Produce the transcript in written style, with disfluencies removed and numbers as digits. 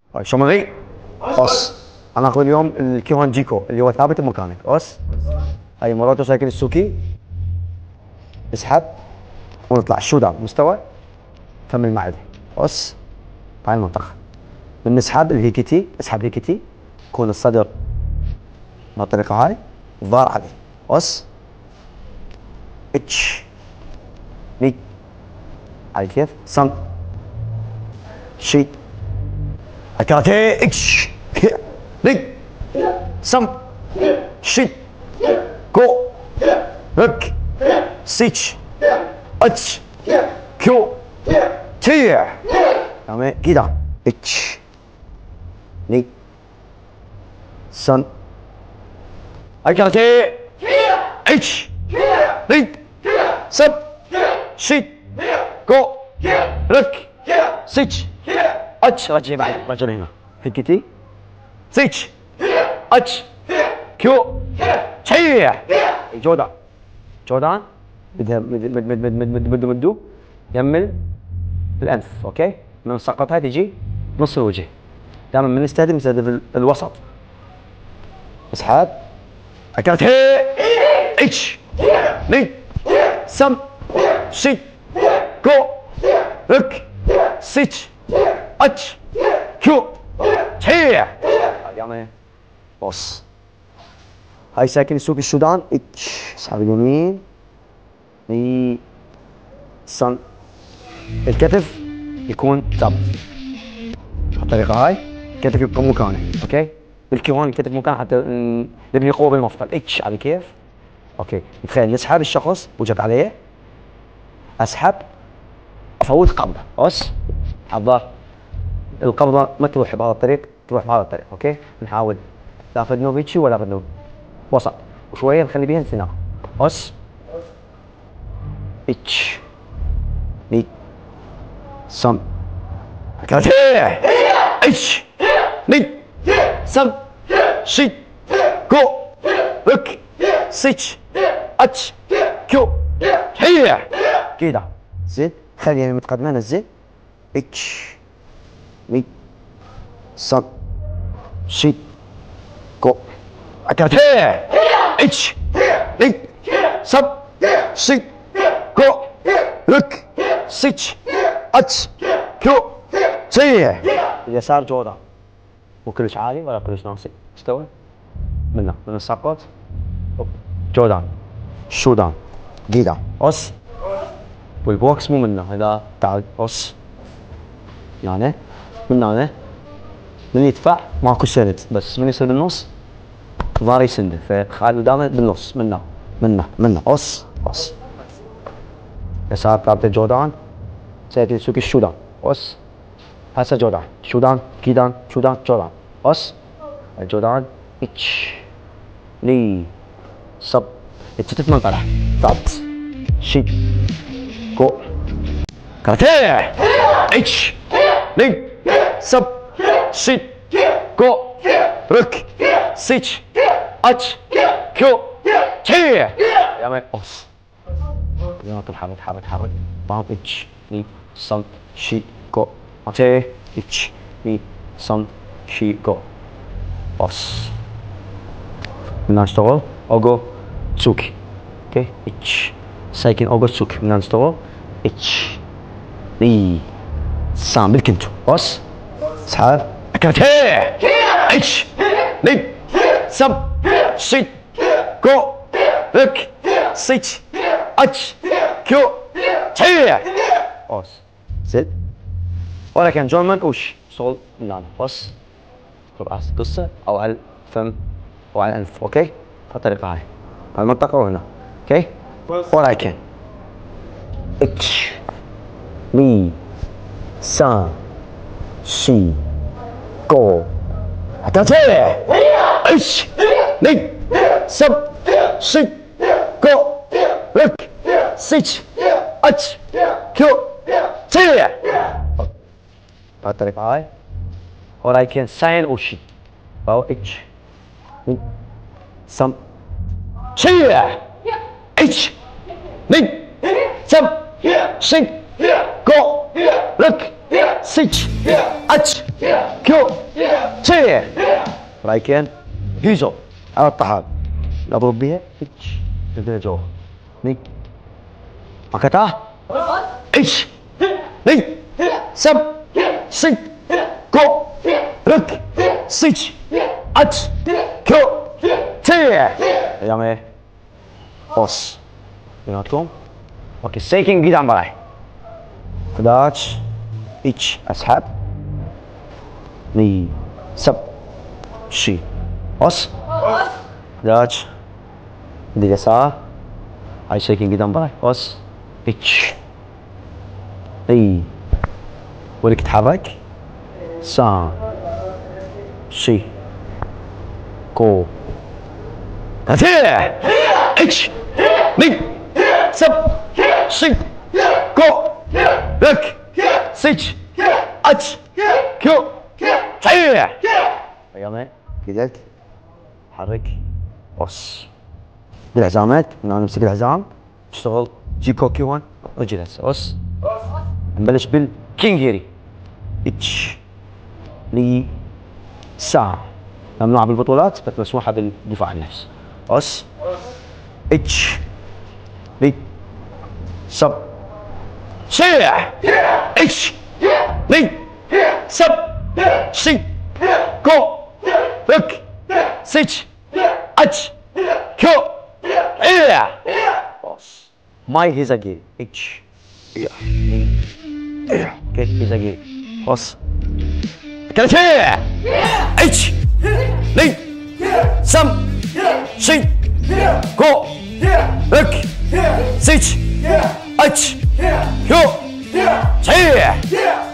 طيب شمالي اوس. انا اخذ اليوم الكيوان جيكو اللي هو ثابت بمكانك اوس. هاي مروتو سايكل السوكي. اسحب ونطلع شو داون مستوى فم المعده اوس. هاي المنطقه من نسحب الهيكتي. اسحب هيكتي يكون الصدر بهالطريقه هاي الظهر عليه اوس. اتش ني على كيف صم شي كاراتيه اتش ني صم شي كو رك سيتش اتش كيو تي تمام كده اتش ني صم كاراتيه اتش ني صم شي كو رك سيتش اتش. رجعي بعد رجل هنا هيكتي سيتش اتش كيو تشي جودان. جودان مدو يمل الانف اوكي. من سقطها تجي نص الوجه. دائما من نستهدف الوسط. اسحب اكلت اتش ني سم شي كو رك سيتش اتش كيو تشي. يعني بوس. هاي ساكن السوق السودان اتش. اسحب اليمين ني سن. الكتف يكون ثابت بهالطريقه هاي. الكتف يبقى مكانه اوكي. بالكيوان الكتف مكان حتى نبني قوه بالمفصل اتش على كيف اوكي. نتخيل نسحب الشخص وجهت عليه. اسحب افوت قبضه اوس على الظهر. القبضه ما تروح بهذا الطريق تروح بهذا الطريق اوكي. نحاول لا فدنو هيجي ولا فدنو وسط وشويه نخلي بيها انثناء اوس. اتش ني سم كاتيه اتش ني سم شي كو رك سيتش اتش كيو هي كده. زين خلي يعني متقدمه نزل اتش ني سم شي كو كاتيه اتش ني سم شي كو رك سيتش اتش كيو تي. اليسار جودا مو كلش عالي ولا كلش ناصي. استوى من السقط جودان شودان جيدا اوس. والبوكس مو منه اذا تعال اوس يعني من هنا من يدفع ماكو سند بس من يصير بالنص ظهري يسنده فخالد دائما بالنص منه اوس اوس. يسار ثابته جودان سيتي سوكي الشودان اوس. هسه جودان شودان كيدان شودان جودان اوس. الجودان اتش ني سب التتف منقرة ثابت شي كو كاتيه اتش ني سب شي كو رك سيتش اتش كيو تي. يا مي اوس. يلا تحرك بام اتش ني سم شي كو تي اتش ني سم شي كو اوس. بدنا نشتغل اوجو تسوكي اوكي اتش سايكن اوجو تسوكي. بدنا نشتغل اتش ني سام بالكنتو اوس. اسحب كاتيه اتش ني سم شي كو رك سيتش اتش كيو تي اوس. زد ولكن جون منقوش صول من هنا بص راس قصه او على الفم او على الانف اوكي. بهالطريقه هاي هالمنطقه وهنا اوكي. ولكن اتش ني سان شي كو كاتيه اتش ني سم شي كو رك سيتش اتش كيو تي. بهالطريقة هاي ولكن ساين اوشي فهو اتش ني سم شي اتش ني سم شي كو رك 6 8 9 10 رايكين هيزو على الطحال اضرب بها تبدا جو ني مكتا ايش ني سب سي كو رك سيتش اتش كو تي يا مي اوس بيناتكم اوكي سيكين قدام براي 11 اتش اسحب ني سب شي اوس 11 دي يسار هاي شيكين قدام براي اوس اتش اي ولك تحرك سان شي كو تاتيه اتش ني سب شي كو رك سيتش اتش كو تيه يلا قدرت حرك اوس بالعزامات من انا امسك العزام تشتغل جي كوكي 1 اجي هسه اوس نبلش بالكينجيري اتش لي سا ممنوعه بالبطولات بس مسموحه بالدفاع عن النفس اوس اتش لي سب شيع اتش لي سب شي كو رك سيتش اتش كو ايه اوس ماي هيزاجي اتش لي كيف هيزاجي اوس كده اتش لي سم شي كو رك سيتش اتش كو تيه